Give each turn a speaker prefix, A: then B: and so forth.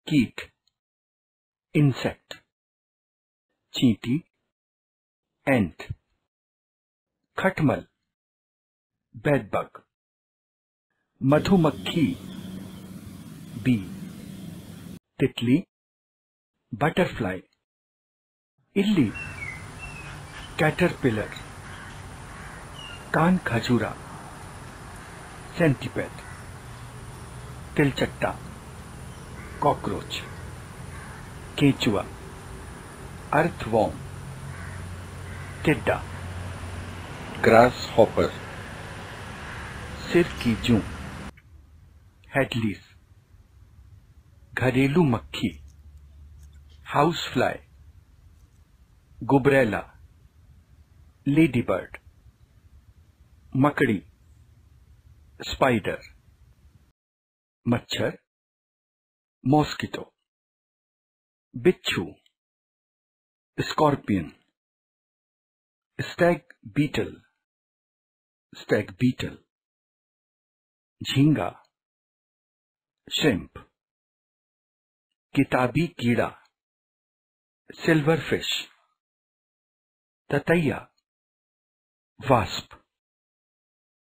A: कीट, इंसेक्ट, चींटी, एंट, खटमल, बेडबग, मधुमक्खी, बी, तितली, बटरफ्लाई, इल्ली, कैटरपिलर, कान खजूरा, सेंटीपेड, तिलचट्टा, कॉकरोच, केंचुआ, अर्थवॉर्म, टिड्डा,
B: ग्रास हॉपर,
A: सिर की जूं, हेडलीस, घरेलू मक्खी, हाउस फ्लाई, गुबरेला, लेडीबर्ड, मकड़ी, स्पाइडर, मच्छर, मॉस्किटो, बिच्छू, स्कॉर्पियन, स्टैग बीटल, झींगा, श्रिम्प, किताबी कीड़ा, सिल्वरफिश, ततैया, वास्प,